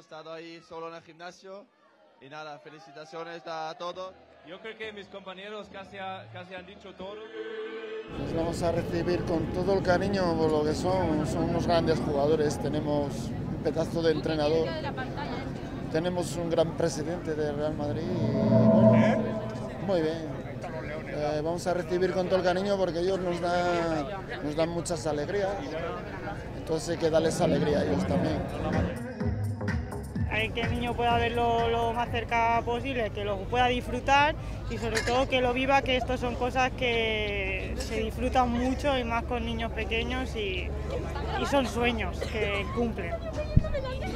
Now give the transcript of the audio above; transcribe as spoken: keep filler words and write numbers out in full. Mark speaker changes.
Speaker 1: estado ahí solo en el gimnasio. Y nada, felicitaciones a todos.
Speaker 2: Yo creo que mis compañeros casi, ha, casi han dicho todo.
Speaker 3: Les vamos a recibir con todo el cariño por lo que son, son unos grandes jugadores. Tenemos un pedazo de entrenador, tenemos un gran presidente de Real Madrid. Y, bueno, muy bien. Eh, vamos a recibir con todo el cariño porque ellos nos dan, nos dan muchas alegrías. Entonces hay que darles alegría a ellos también.
Speaker 4: Hay que el niño pueda verlo lo más cerca posible, que lo pueda disfrutar y sobre todo que lo viva, que esto son cosas que se disfrutan mucho y más con niños pequeños y, y son sueños que cumplen.